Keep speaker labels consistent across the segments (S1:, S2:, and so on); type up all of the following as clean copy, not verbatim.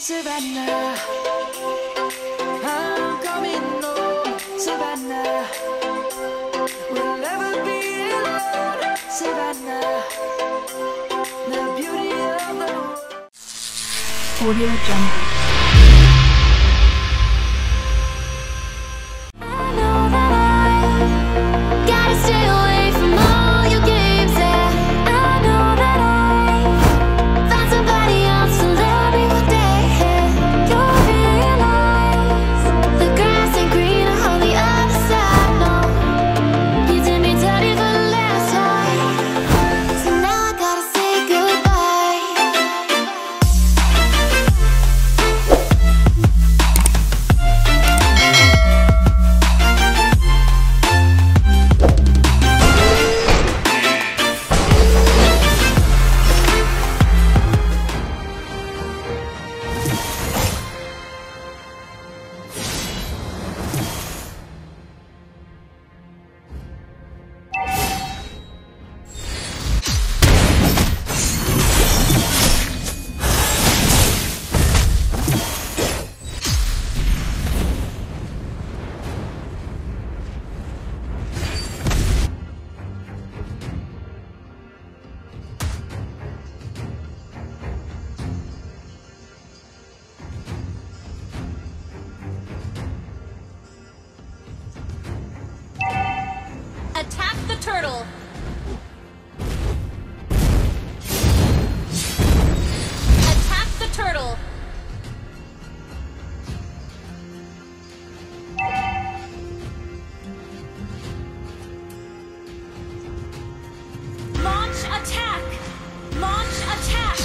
S1: Savannah, I'm coming home, Savannah. We'll never be alone, Savannah. The beauty of the world.
S2: Audio Jungle.
S3: Attack the turtle! Attack the turtle! Launch attack! Launch attack!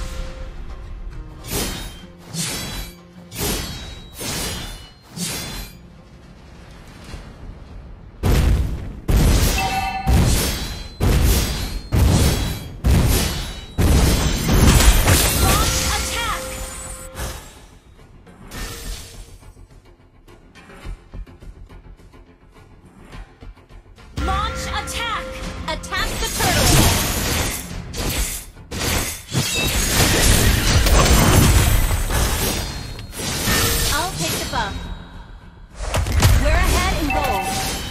S3: Attack! Attack the turtle! I'll take the buff. We're ahead in gold.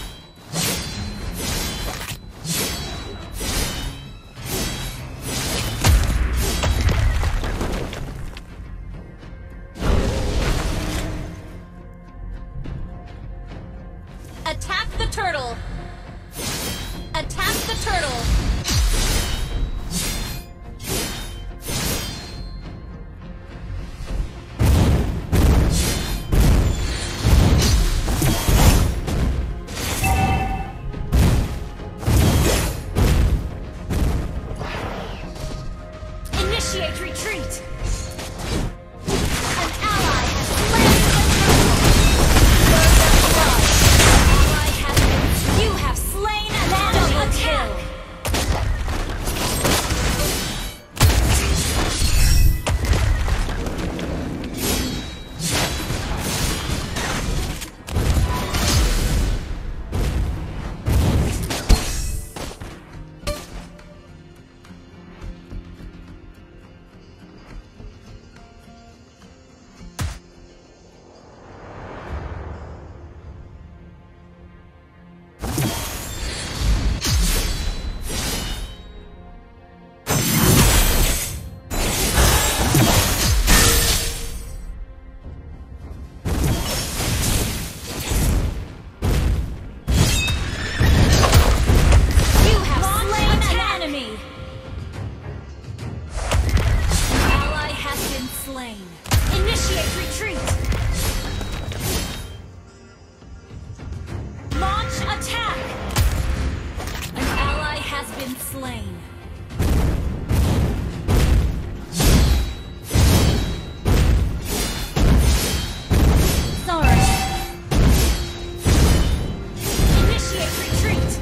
S3: Attack the turtle! Attack the turtle! Initiate retreat! An ally has slain the turtle! Ally has... You have slain an double kill! Slain. Initiate retreat! Launch attack! An ally has been slain. Sorry. Initiate retreat!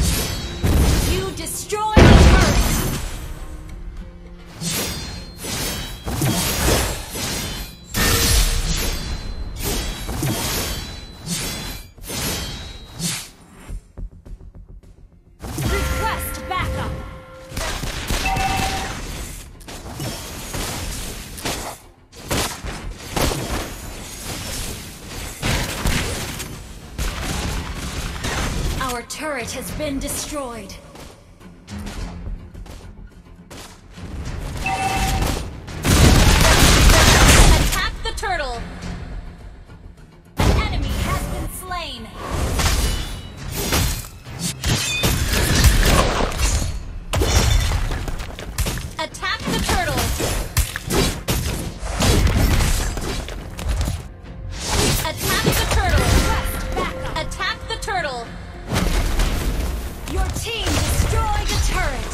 S3: You destroy the turret! turret has been destroyed. Attack the turtle! An enemy has been slain. Attack the turtle! Attack the turtle! Attack the turtle! Your team destroyed a turret!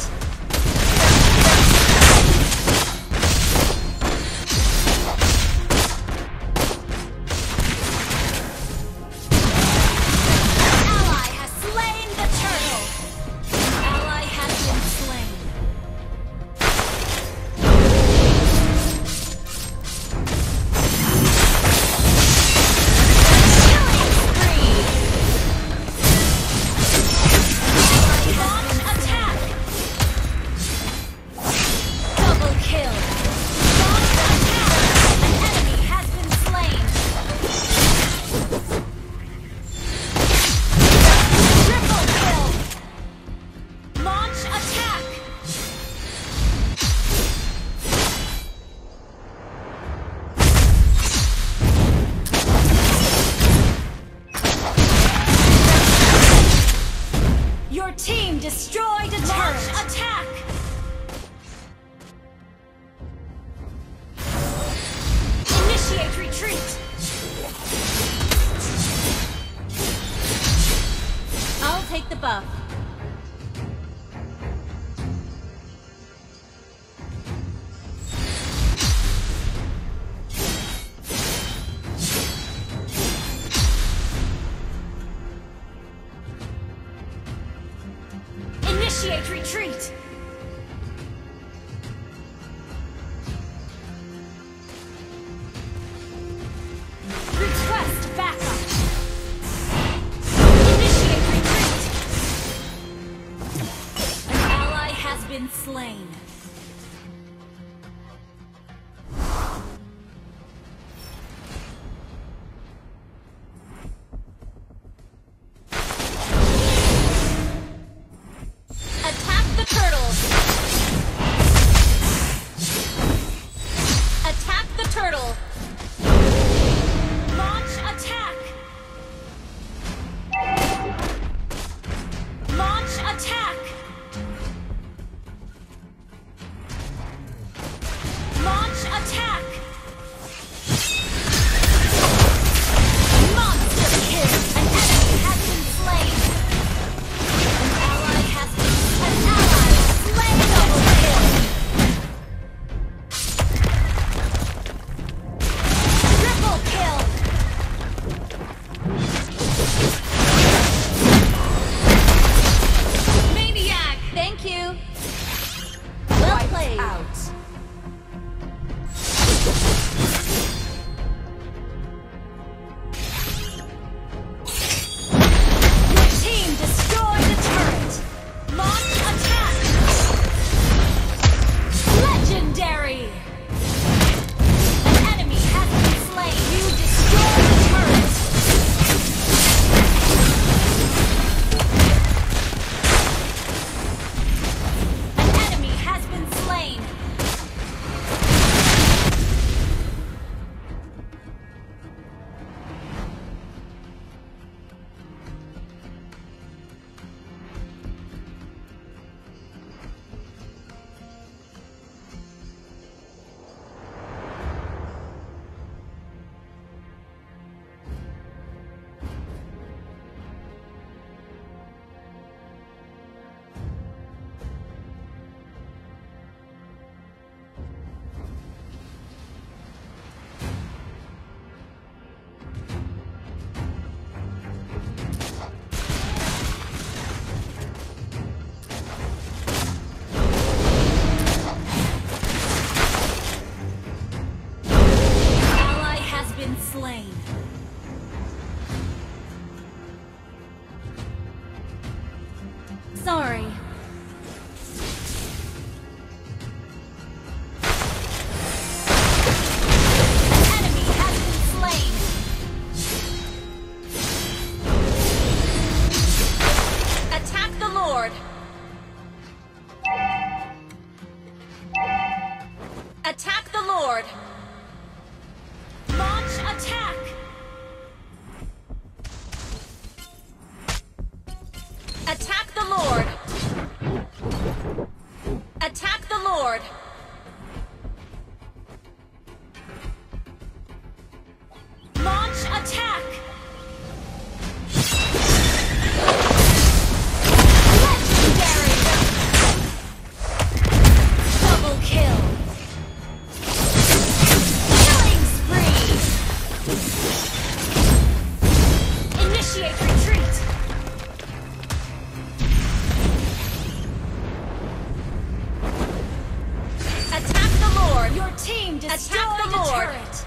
S3: Ally has slain the turtle! Ally has been slain. Your team destroyed a turret! Attack! Initiate retreat! I'll take the buff. Initiate retreat! Request backup! Initiate retreat! An ally has been slain. Attack the turtle! Attack the turtle! Launch attack! Launch attack! Launch attack! Monster kill! An enemy has been slain! An ally has been slain! Double kill! Triple kill! Maniac! Thank you! Well played!
S1: Out.
S3: Your team destroyed the turret! Launch attack! Legendary! An enemy has been slain! You destroyed the turret! An enemy has been slain! Ally has been slain. Sorry. Enemy has been slain. Your team destroyed the turret.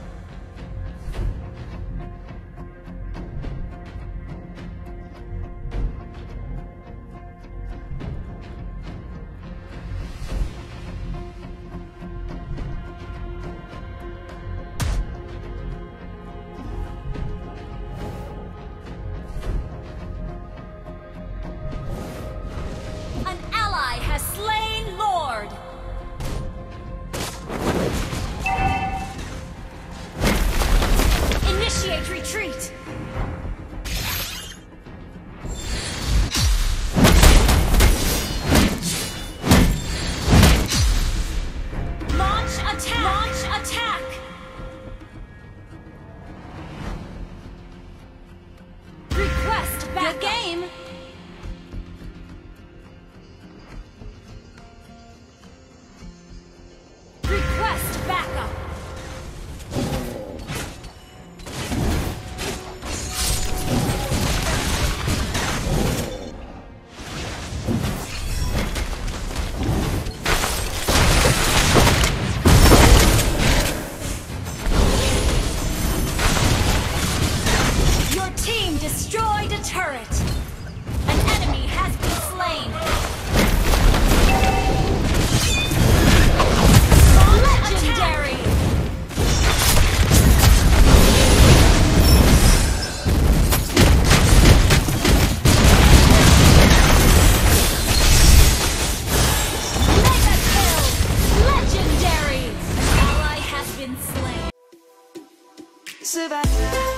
S3: An ally has slain Lord. Initiate retreat. Launch attack. Launch attack. Request back game. Request backup. Your team destroyed a turret. An enemy has been slain. Legendary. Mega kill. Legendary. An ally has been slain.
S1: Savannah.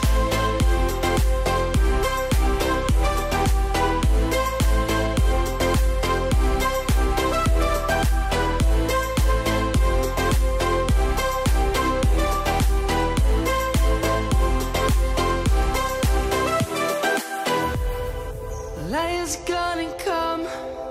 S1: Light is gonna come.